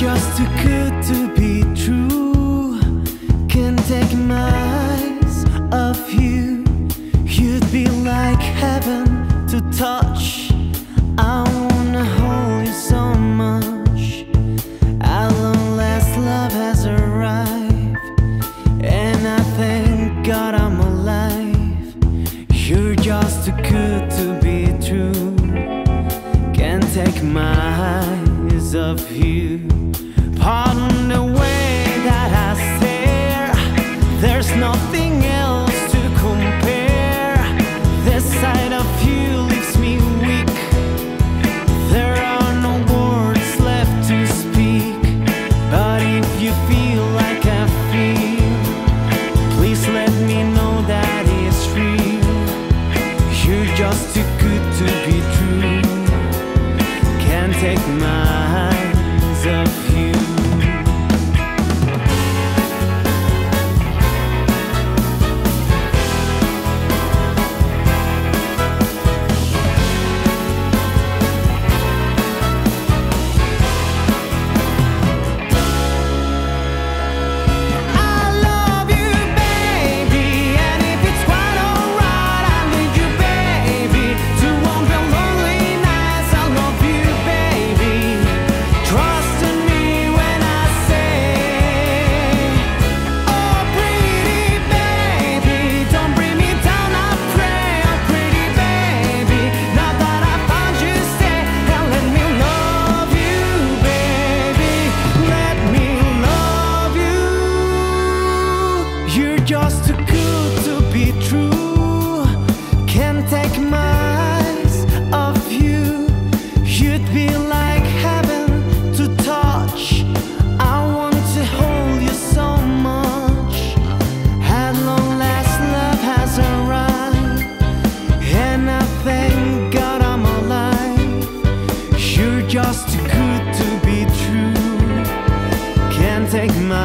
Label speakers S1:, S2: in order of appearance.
S1: just too good to be true. Can't take my eyes off you. You'd be like heaven to touch. I wanna hold you so much. At long last love has arrived, and I thank God I'm alive. You're just too good to be true. Can't take my eyes off you. Pardon the way that I stare. There's nothing else to compare. This side of you leaves me weak. There are no words left to speak. But if you feel like I feel, please let me know that it's real. You're just too good to be true. Can't take my eyes off you. Just too good to be true. Can't take my eyes off you. You'd be like heaven to touch. I want to hold you so much. At long last love has arrived, and I thank God I'm alive. You're just too good to be true. Can't take my